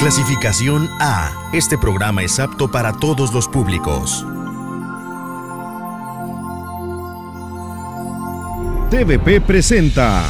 Clasificación A. Este programa es apto para todos los públicos. TVP presenta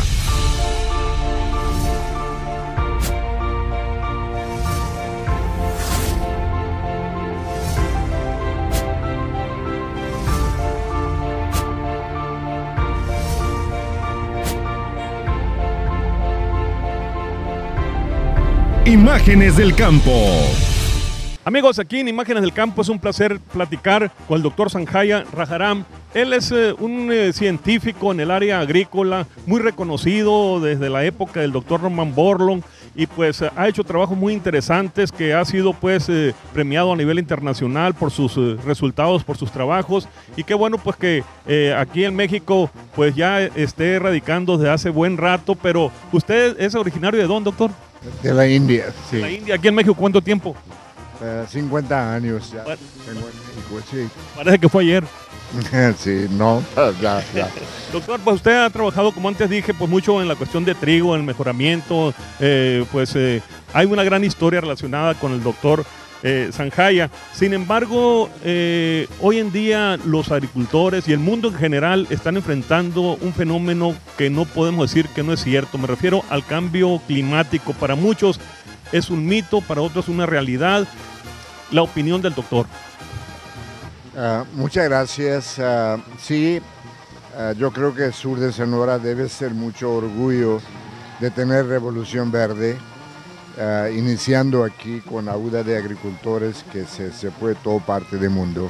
Imágenes del Campo. Amigos, aquí en Imágenes del Campo es un placer platicar con el doctor Sanjaya Rajaram. Él es un científico en el área agrícola, muy reconocido desde la época del doctor Norman Borlaug, y pues ha hecho trabajos muy interesantes que ha sido pues premiado a nivel internacional por sus resultados, por sus trabajos, y qué bueno pues que aquí en México pues ya esté radicando desde hace buen rato. Pero ¿usted es originario de dónde, doctor? De la India, sí. De la India. ¿Aquí en México cuánto tiempo? 50 años ya. Bueno, tengo en México, sí. parece que fue ayer. Sí, no, ya. Doctor, pues usted ha trabajado, como antes dije, pues mucho en la cuestión de trigo, en el mejoramiento, hay una gran historia relacionada con el doctor Sanjaya. Sin embargo, hoy en día los agricultores y el mundo en general están enfrentando un fenómeno que no podemos decir que no es cierto. Me refiero al cambio climático. Para muchos es un mito, para otros una realidad. La opinión del doctor. Muchas gracias. Sí, yo creo que el sur de Sonora debe ser mucho orgullo de tener Revolución Verde, iniciando aquí con ayuda de agricultores que se fue toda parte del mundo.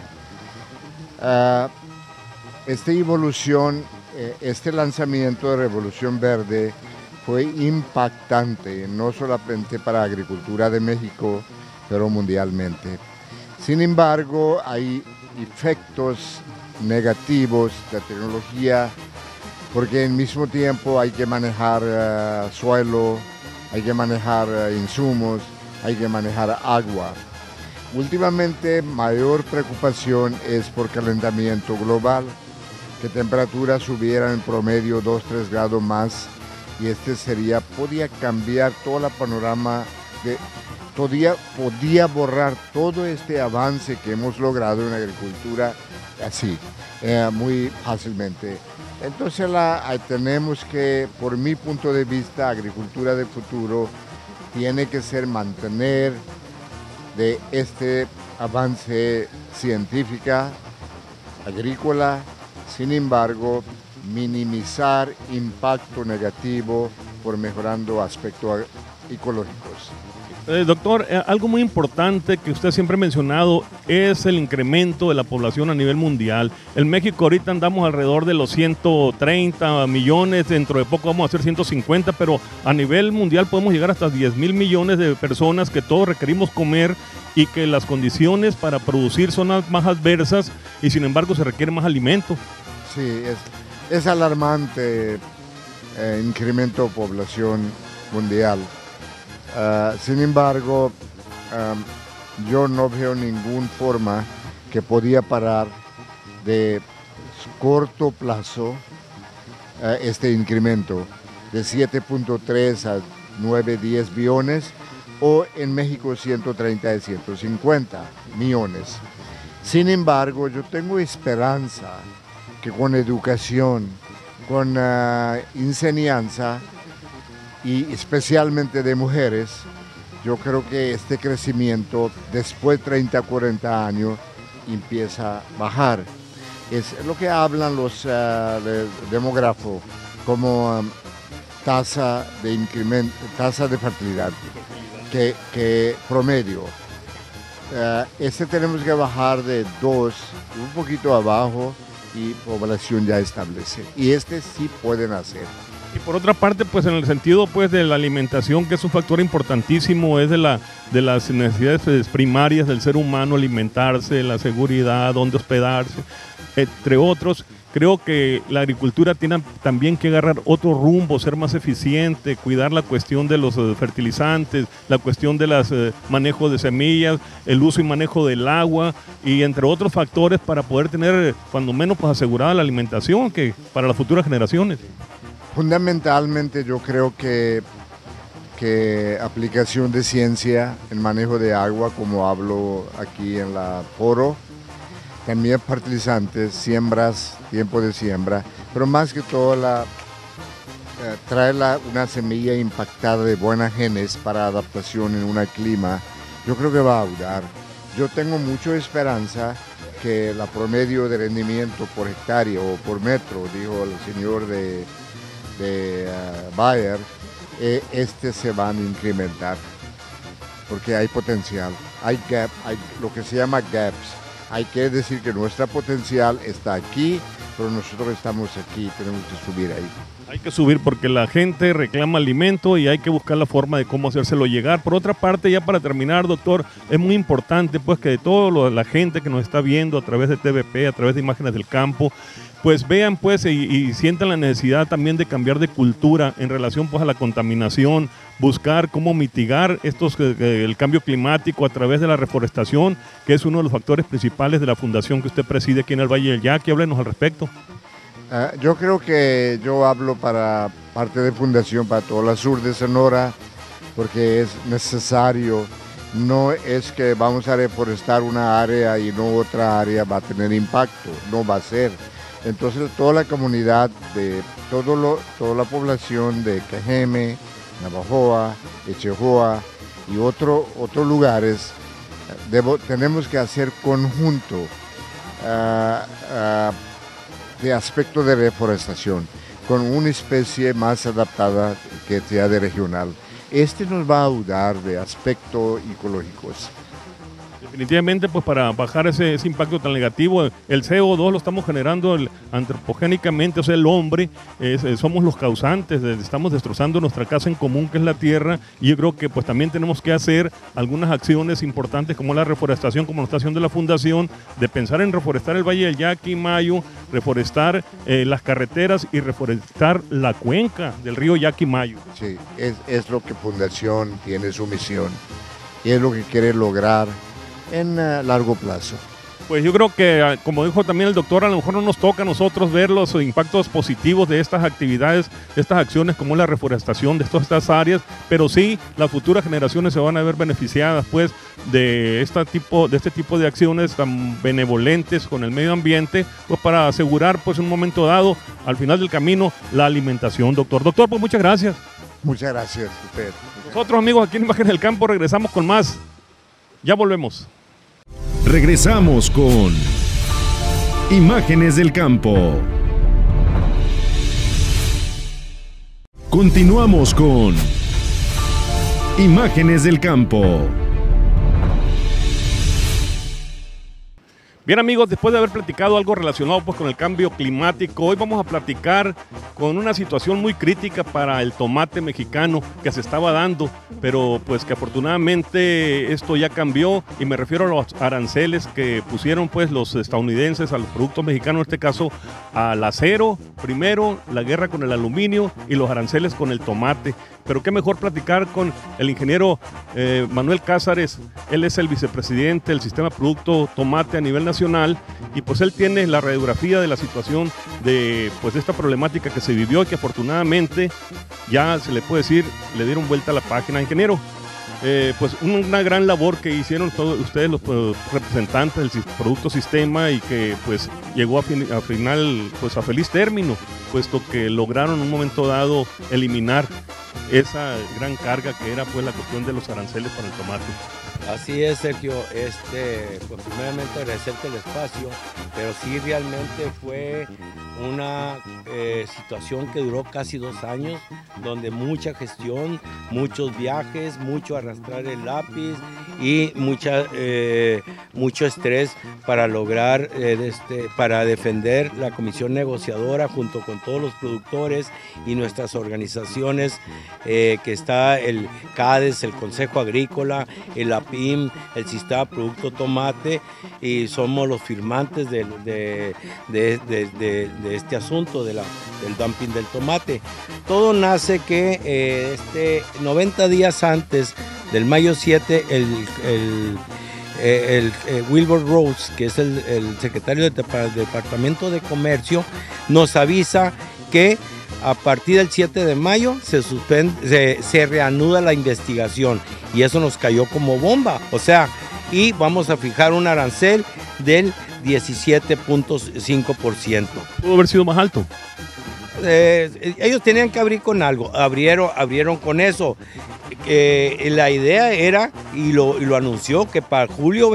Esta evolución, este lanzamiento de Revolución Verde fue impactante, no solamente para la agricultura de México, pero mundialmente. Sin embargo, hay efectos negativos de la tecnología, porque al mismo tiempo hay que manejar suelo, hay que manejar insumos, hay que manejar agua. Últimamente, mayor preocupación es por calentamiento global, que temperaturas subieran en promedio 2-3 grados más, y podía cambiar todo el panorama, podía borrar todo este avance que hemos logrado en la agricultura así, muy fácilmente. Entonces tenemos que, por mi punto de vista, agricultura de futuro tiene que ser mantener de este avance científica, agrícola, sin embargo, minimizar impacto negativo por mejorando aspectos ecológicos. Doctor, algo muy importante que usted siempre ha mencionado es el incremento de la población a nivel mundial. En México ahorita andamos alrededor de los 130 millones, dentro de poco vamos a hacer 150, pero a nivel mundial podemos llegar hasta 10,000 millones de personas que todos requerimos comer, y que las condiciones para producir son más adversas y sin embargo se requiere más alimento. Sí, es alarmante el incremento de población mundial. Sin embargo, yo no veo ninguna forma que podía parar de corto plazo este incremento de 7.3 a 9-10 billones, o en México 130 a 150 millones. Sin embargo, yo tengo esperanza que con educación, con enseñanza, y especialmente de mujeres, yo creo que este crecimiento después de 30-40 años empieza a bajar. Es lo que hablan los demógrafos como tasa de incremento, tasa de fertilidad, que promedio. Tenemos que bajar de 2, un poquito abajo, y población ya establece. Y sí pueden hacer. Y por otra parte, pues en el sentido pues de la alimentación, que es un factor importantísimo, es de las necesidades primarias del ser humano, alimentarse, la seguridad, dónde hospedarse, entre otros. Creo que la agricultura tiene también que agarrar otro rumbo, ser más eficiente, cuidar la cuestión de los fertilizantes, la cuestión de los manejos de semillas, el uso y manejo del agua, y entre otros factores para poder tener, cuando menos, pues asegurada la alimentación para las futuras generaciones. Fundamentalmente yo creo que que aplicación de ciencia en manejo de agua, como hablo aquí en la foro, también fertilizantes, siembras, tiempo de siembra, pero más que todo trae una semilla impactada de buenas genes para adaptación en un clima. Yo creo que va a ayudar. Yo tengo mucha esperanza que la promedio de rendimiento por hectárea o por metro, dijo el señor de Bayer, se van a incrementar, porque hay potencial, hay lo que se llama gaps. Hay que decir que nuestra potencial está aquí, pero nosotros estamos aquí, tenemos que subir ahí. Hay que subir porque la gente reclama alimento y hay que buscar la forma de cómo hacérselo llegar. Por otra parte, ya para terminar, doctor, es muy importante pues que de toda la gente que nos está viendo a través de TVP, a través de Imágenes del Campo, pues vean pues y sientan la necesidad también de cambiar de cultura en relación pues a la contaminación, buscar cómo mitigar el cambio climático a través de la reforestación, que es uno de los factores principales de la fundación que usted preside aquí en el Valle del Yaqui. Háblenos al respecto. Yo creo que yo hablo para parte de Fundación para toda la sur de Sonora, porque es necesario. No es que vamos a reforestar una área y no otra área va a tener impacto, no va a ser. Entonces toda la comunidad, toda la población de Cajeme, Navajoa, Echejoa y otros lugares, tenemos que hacer conjunto de aspecto de reforestación con una especie más adaptada que sea de regional. Nos va a ayudar de aspectos ecológicos. Definitivamente, pues para bajar ese impacto tan negativo, el CO2 lo estamos generando antropogénicamente, o sea, el hombre, somos los causantes, estamos destrozando nuestra casa en común, que es la tierra, y yo creo que pues también tenemos que hacer algunas acciones importantes como la reforestación, como lo está haciendo la Fundación, de pensar en reforestar el Valle del Yaqui, Mayo, reforestar las carreteras y reforestar la cuenca del río Yaqui, Mayo. Sí, es lo que Fundación tiene su misión, y es lo que quiere lograr en largo plazo. Pues yo creo que, como dijo también el doctor, a lo mejor no nos toca a nosotros ver los impactos positivos de estas actividades, de estas acciones como la reforestación de estas áreas, pero sí las futuras generaciones se van a ver beneficiadas pues de este tipo de acciones tan benevolentes con el medio ambiente, pues para asegurar pues en un momento dado, al final del camino, la alimentación, doctor. Doctor, pues muchas gracias. Muchas gracias a usted. Nosotros, amigos, aquí en Imágenes del Campo regresamos con más. Ya volvemos. Regresamos con Imágenes del Campo. Continuamos con Imágenes del Campo. Bien, amigos, después de haber platicado algo relacionado pues con el cambio climático, hoy vamos a platicar con una situación muy crítica para el tomate mexicano que se estaba dando, pero pues que afortunadamente esto ya cambió, y me refiero a los aranceles que pusieron pues los estadounidenses a los productos mexicanos, en este caso al acero primero, la guerra con el aluminio y los aranceles con el tomate. Pero qué mejor platicar con el ingeniero Manuel Cázares. Él es el vicepresidente del Sistema Producto Tomate a nivel nacional, y pues él tiene la radiografía de la situación de pues esta problemática que se vivió, y que afortunadamente ya se le puede decir, le dieron vuelta a la página. Ingeniero, pues una gran labor que hicieron todos ustedes, los representantes del Producto Sistema, y que pues llegó a final pues a feliz término, puesto que lograron en un momento dado eliminar esa gran carga que era pues la cuestión de los aranceles para el tomate. Así es, Sergio. Pues primeramente agradecerte el espacio, pero sí realmente fue una situación que duró casi 2 años, donde mucha gestión, muchos viajes, mucho arrastrar el lápiz y mucho estrés para lograr, para defender la comisión negociadora junto con todos los productores y nuestras organizaciones, que está el CADES, el Consejo Agrícola, el APIM, el Sistema Producto Tomate, y somos los firmantes de este asunto del dumping del tomate. Todo nace que 90 días antes del mayo 7, Wilbur Rhodes, que es el secretario del Departamento de Comercio, nos avisa que A partir del 7 de mayo se reanuda la investigación y eso nos cayó como bomba. O sea, y vamos a fijar un arancel del 17.5%. ¿Pudo haber sido más alto? Ellos tenían que abrir con algo, abrieron con eso. La idea era, y lo anunció, que para en julio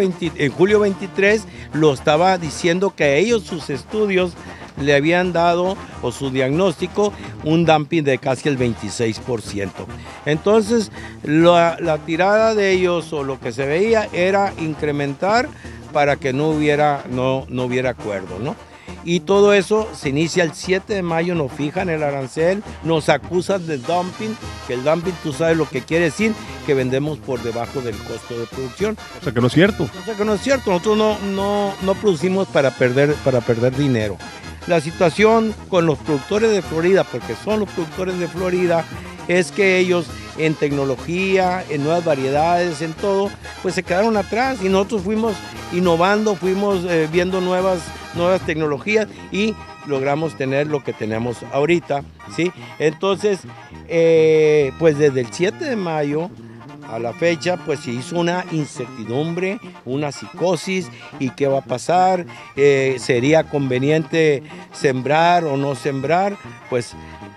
23 lo estaba diciendo que a ellos sus estudios le habían dado, o su diagnóstico, un dumping de casi el 26%. Entonces, la tirada de ellos, o lo que se veía, era incrementar para que no hubiera acuerdo, ¿no? Y todo eso se inicia el 7 de mayo, nos fijan el arancel, nos acusan de dumping, que el dumping, tú sabes lo que quiere decir, que vendemos por debajo del costo de producción. O sea que no es cierto. O sea que no es cierto, nosotros no producimos para perder dinero. La situación con los productores de Florida, porque son los productores de Florida, es que ellos en tecnología, en nuevas variedades, en todo, pues se quedaron atrás y nosotros fuimos innovando, fuimos viendo nuevas tecnologías y logramos tener lo que tenemos ahorita, ¿sí? Entonces, pues desde el 7 de mayo a la fecha, pues se hizo una incertidumbre, una psicosis, y qué va a pasar, sería conveniente sembrar o no sembrar. Pues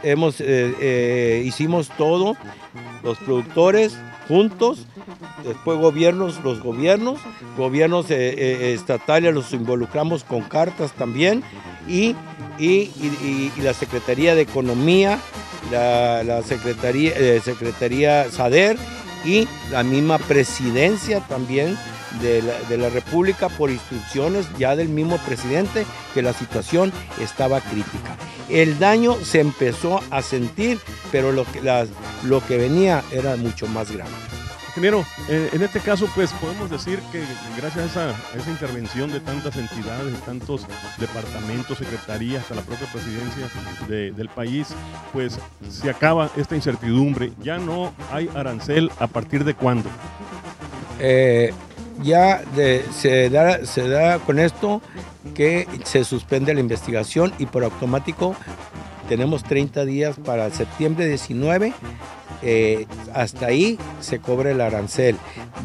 hicimos todo, los productores juntos, después los gobiernos estatales los involucramos con cartas también, y la Secretaría de Economía, la Secretaría SADER, y la misma presidencia también de la República, por instrucciones ya del mismo presidente, que la situación estaba crítica. El daño se empezó a sentir, pero lo que venía era mucho más grande. Ingeniero, en este caso pues podemos decir que gracias a esa intervención de tantas entidades, de tantos departamentos, secretarías, hasta la propia presidencia del país, pues se acaba esta incertidumbre. Ya no hay arancel. ¿A partir de cuándo? Se da con esto que se suspende la investigación y por automático tenemos 30 días para septiembre 19. Hasta ahí se cobra el arancel.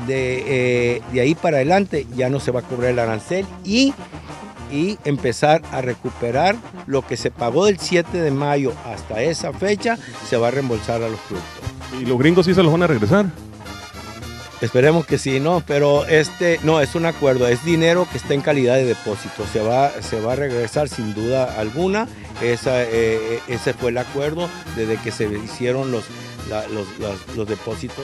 De ahí para adelante ya no se va a cobrar el arancel y empezar a recuperar lo que se pagó del 7 de mayo hasta esa fecha, se va a reembolsar a los productores. ¿Y los gringos sí se los van a regresar? Esperemos que sí, ¿no? Pero no, es un acuerdo, es dinero que está en calidad de depósito, se va a regresar sin duda alguna. Ese fue el acuerdo desde que se hicieron los depósitos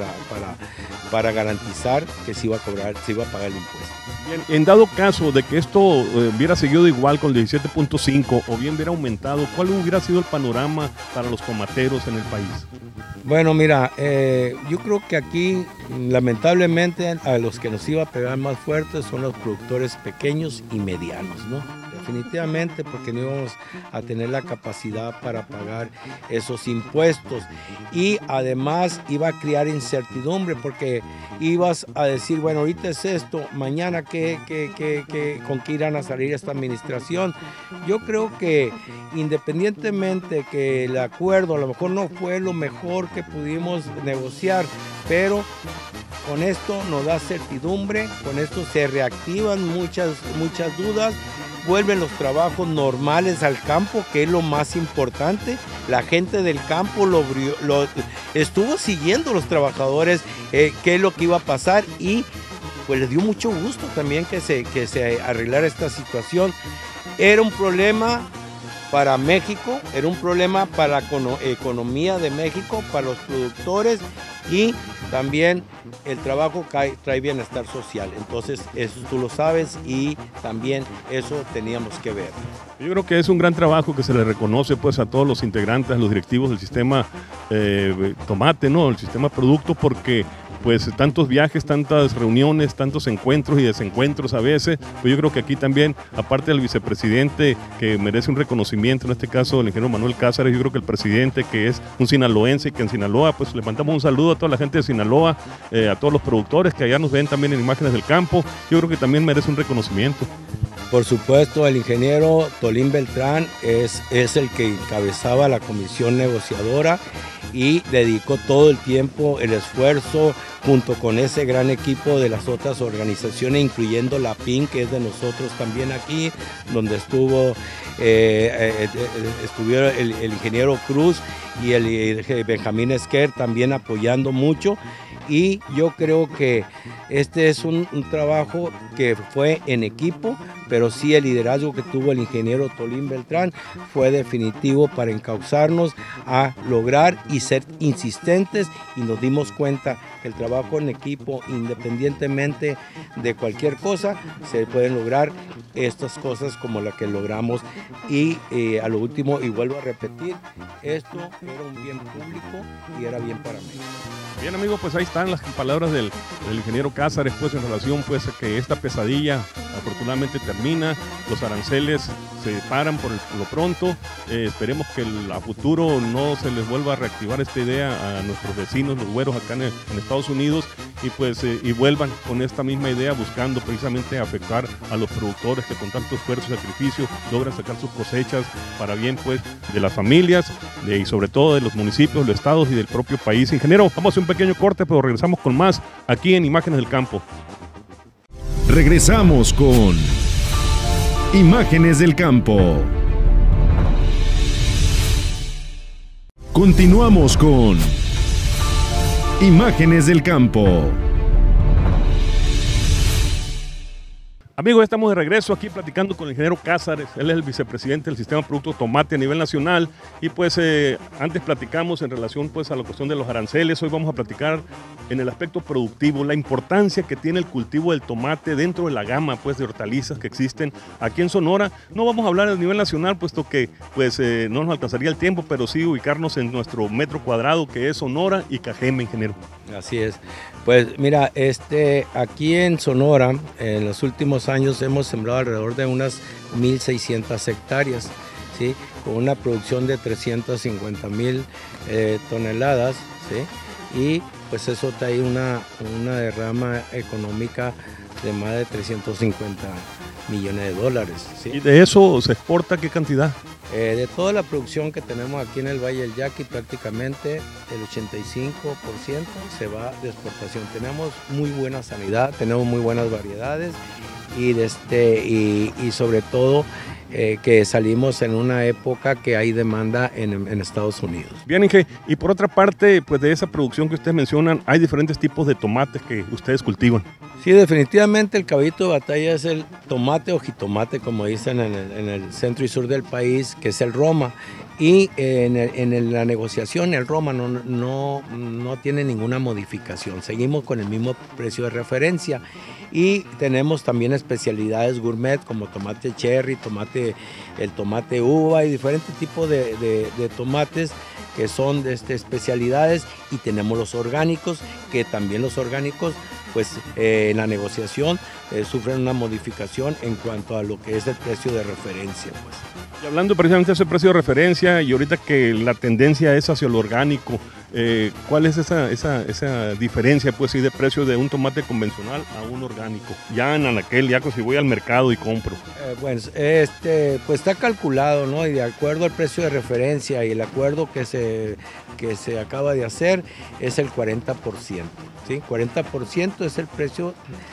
para garantizar que se iba a pagar el impuesto. Bien, en dado caso de que esto hubiera seguido igual con el 17.5 o bien hubiera aumentado, ¿cuál hubiera sido el panorama para los tomateros en el país? Bueno, mira, yo creo que aquí lamentablemente a los que nos iba a pegar más fuerte son los productores pequeños y medianos, ¿no? Definitivamente, porque no íbamos a tener la capacidad para pagar esos impuestos, y además iba a crear incertidumbre, porque ibas a decir, bueno, ahorita es esto, mañana con qué irán a salir esta administración. Yo creo que independientemente que el acuerdo a lo mejor no fue lo mejor que pudimos negociar, pero con esto nos da certidumbre, con esto se reactivan muchas dudas, vuelven los trabajos normales al campo, que es lo más importante. La gente del campo estuvo siguiendo, los trabajadores, qué es lo que iba a pasar, y pues les dio mucho gusto también que se arreglara esta situación. Era un problema para México, era un problema para la economía de México, para los productores, y también el trabajo trae bienestar social. Entonces eso tú lo sabes, y también eso teníamos que ver. Yo creo que es un gran trabajo que se le reconoce pues a todos los integrantes, a los directivos del sistema tomate, ¿no? El sistema producto, porque pues tantos viajes, tantas reuniones, tantos encuentros y desencuentros a veces, pues yo creo que aquí también, aparte del vicepresidente que merece un reconocimiento, en este caso el ingeniero Manuel Cázares, yo creo que el presidente, que es un sinaloense, que en Sinaloa, pues le mandamos un saludo a toda la gente de Sinaloa, a todos los productores que allá nos ven también en Imágenes del Campo, yo creo que también merece un reconocimiento. Por supuesto, el ingeniero Tolín Beltrán es el que encabezaba la comisión negociadora y dedicó todo el tiempo, el esfuerzo, junto con ese gran equipo de las otras organizaciones, incluyendo la PIN, que es de nosotros también aquí, donde estuvieron el ingeniero Cruz y el Benjamín Esquer también apoyando mucho. Y yo creo que este es un trabajo que fue en equipo, pero sí el liderazgo que tuvo el ingeniero Tolín Beltrán fue definitivo para encauzarnos a lograr y ser insistentes, y nos dimos cuenta que el trabajo en equipo, independientemente de cualquier cosa, se pueden lograr estas cosas como la que logramos. Y a lo último, y vuelvo a repetir, esto era un bien público y era bien para México. Bien, amigos, pues ahí están las palabras del ingeniero Cázares, pues en relación pues a que esta pesadilla afortunadamente termina, los aranceles se paran por lo pronto, esperemos que a futuro no se les vuelva a reactivar esta idea a nuestros vecinos, los güeros acá en Estados Unidos, y pues y vuelvan con esta misma idea buscando precisamente afectar a los productores que con tanto esfuerzo y sacrificio logran sacar sus cosechas para bien pues de las familias y sobre todo de los municipios, los estados y del propio país. Ingeniero, vamos a hacer un pequeño corte, pero regresamos con más aquí en Imágenes del Campo. Regresamos con Imágenes del Campo. Continuamos con Imágenes del Campo. Amigos, estamos de regreso aquí platicando con el ingeniero Cázares. Él es el vicepresidente del Sistema de Producto Tomate a nivel nacional. Y pues antes platicamos en relación pues a la cuestión de los aranceles. Hoy vamos a platicar en el aspecto productivo, la importancia que tiene el cultivo del tomate dentro de la gama pues de hortalizas que existen aquí en Sonora. No vamos a hablar a nivel nacional, puesto que pues no nos alcanzaría el tiempo, pero sí ubicarnos en nuestro metro cuadrado, que es Sonora y Cajeme, ingeniero. Así es. Pues mira, aquí en Sonora, en los últimos años hemos sembrado alrededor de unas 1,600 hectáreas, ¿sí? Con una producción de 350,000 toneladas, ¿sí? Y pues eso trae una derrama económica de más de 350 millones de dólares, ¿sí? ¿Y de eso se exporta qué cantidad? De toda la producción que tenemos aquí en el Valle del Yaqui, prácticamente el 85% se va de exportación. Tenemos muy buena sanidad, tenemos muy buenas variedades y sobre todo que salimos en una época que hay demanda en Estados Unidos. Bien, Inge, y por otra parte, pues de esa producción que ustedes mencionan, hay diferentes tipos de tomates que ustedes cultivan. Sí, definitivamente el caballito de batalla es el tomate o jitomate, como dicen en el centro y sur del país, que es el Roma. Y en la negociación el Roma no tiene ninguna modificación, seguimos con el mismo precio de referencia y tenemos también especialidades gourmet como tomate cherry, el tomate uva y diferentes tipos de tomates que son de especialidades, y tenemos los orgánicos, que también los orgánicos pues en la negociación sufren una modificación en cuanto a lo que es el precio de referencia, pues. Y hablando precisamente de ese precio de referencia, y ahorita que la tendencia es hacia lo orgánico, ¿cuál es esa diferencia pues, sí, de precio de un tomate convencional a un orgánico? Ya en aquel, ya si voy al mercado y compro. Bueno, pues está calculado, ¿no? Y de acuerdo al precio de referencia y el acuerdo que se acaba de hacer es el 40%. ¿Sí? 40% es el precio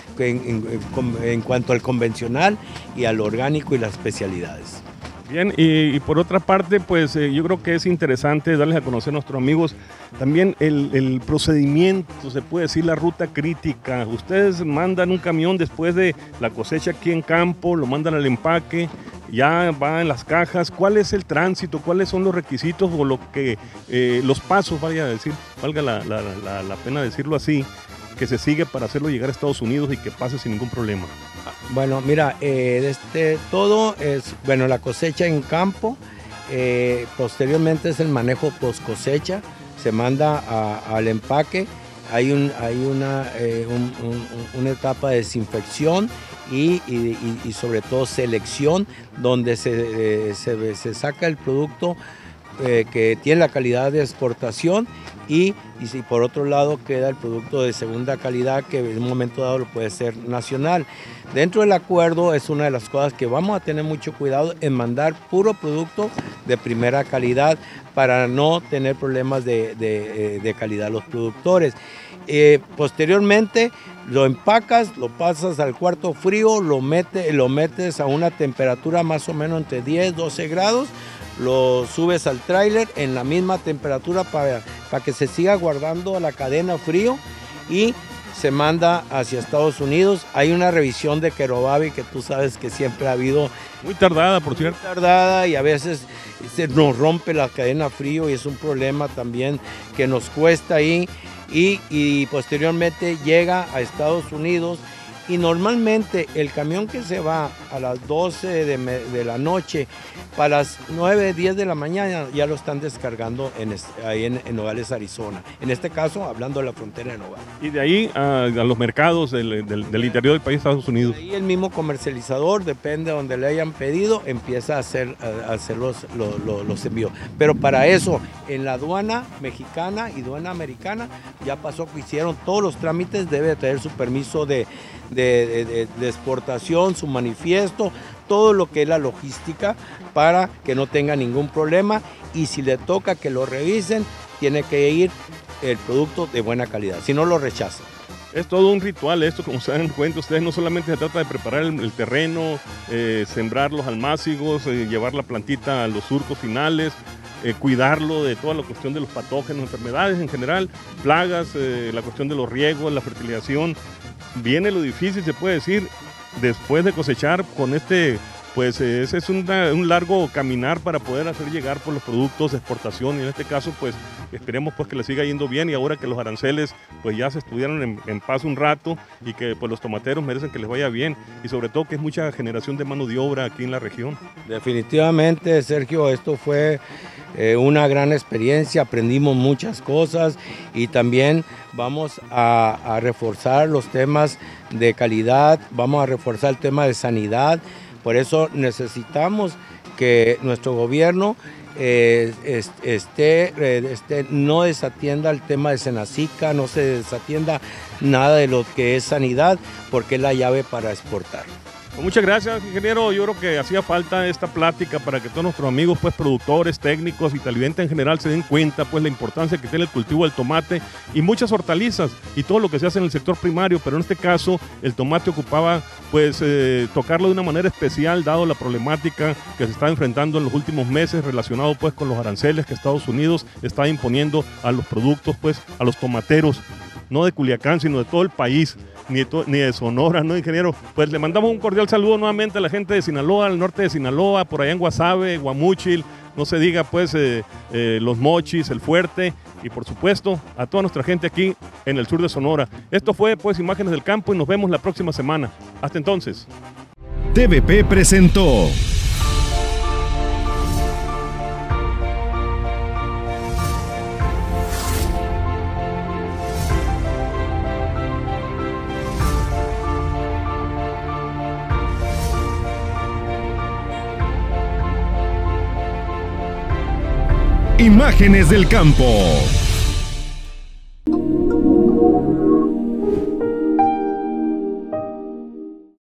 en cuanto al convencional y al orgánico y las especialidades. Bien, y por otra parte, pues yo creo que es interesante darles a conocer a nuestros amigos también el procedimiento, se puede decir la ruta crítica. Ustedes mandan un camión después de la cosecha aquí en campo, lo mandan al empaque, ya va en las cajas. ¿Cuál es el tránsito? ¿Cuáles son los requisitos o los pasos, valga la pena decirlo así, que se sigue para hacerlo llegar a Estados Unidos y que pase sin ningún problema? Bueno, mira, todo es, bueno, la cosecha en campo, posteriormente es el manejo post cosecha, se manda al empaque, hay una etapa de desinfección y sobre todo selección, donde se saca el producto que tiene la calidad de exportación y si por otro lado queda el producto de segunda calidad que en un momento dado lo puede ser nacional. Dentro del acuerdo es una de las cosas que vamos a tener mucho cuidado en mandar puro producto de primera calidad para no tener problemas de calidad los productores. Posteriormente lo empacas, lo pasas al cuarto frío, lo metes a una temperatura más o menos entre 10 y 12 grados, lo subes al tráiler en la misma temperatura para que se siga guardando la cadena frío y se manda hacia Estados Unidos. Hay una revisión de Querobavi que tú sabes que siempre ha habido. Muy tardada, por cierto. Muy tardada y a veces se nos rompe la cadena frío y es un problema también que nos cuesta ahí. Y posteriormente llega a Estados Unidos y normalmente el camión que se va a las 12 de la noche, para las 9, 10 de la mañana ya lo están descargando ahí en Nogales, Arizona. En este caso, hablando de la frontera de Nogales. Y de ahí a los mercados del interior del país, Estados Unidos. Y el mismo comercializador, depende de donde le hayan pedido, empieza a hacer los envíos. Pero para eso, en la aduana mexicana y aduana americana, ya pasó que hicieron todos los trámites, debe tener su permiso de exportación, su manifiesto, todo lo que es la logística para que no tenga ningún problema y si le toca que lo revisen, tiene que ir el producto de buena calidad, si no lo rechazan. Es todo un ritual esto, como se dan cuenta ustedes, no solamente se trata de preparar el terreno, sembrar los almácigos, llevar la plantita a los surcos finales, cuidarlo de toda la cuestión de los patógenos, enfermedades en general, plagas, la cuestión de los riegos, la fertilización. Viene lo difícil, se puede decir, después de cosechar con pues ese es un largo caminar para poder hacer llegar por los productos de exportación y en este caso pues esperemos pues que le siga yendo bien y ahora que los aranceles pues ya se estuvieron en paz un rato y que pues los tomateros merecen que les vaya bien y sobre todo que es mucha generación de mano de obra aquí en la región. Definitivamente, Sergio, esto fue una gran experiencia, aprendimos muchas cosas y también vamos a reforzar los temas de calidad, vamos a reforzar el tema de sanidad. Por eso necesitamos que nuestro gobierno no desatienda el tema de Senacica, no se desatienda nada de lo que es sanidad, porque es la llave para exportar. Pues muchas gracias, ingeniero. Yo creo que hacía falta esta plática para que todos nuestros amigos, pues productores, técnicos y televidentes en general se den cuenta pues la importancia que tiene el cultivo del tomate y muchas hortalizas y todo lo que se hace en el sector primario, pero en este caso el tomate ocupaba pues tocarlo de una manera especial dado la problemática que se está enfrentando en los últimos meses relacionado pues con los aranceles que Estados Unidos está imponiendo a los productos pues a los tomateros, no de Culiacán sino de todo el país. Ni de Sonora, ¿no, ingeniero? Pues le mandamos un cordial saludo nuevamente a la gente de Sinaloa, al norte de Sinaloa, por allá en Guasave, Guamúchil, no se diga pues Los Mochis, El Fuerte y por supuesto a toda nuestra gente aquí en el sur de Sonora. Esto fue pues Imágenes del Campo y nos vemos la próxima semana. Hasta entonces. TVP presentó Imágenes del Campo.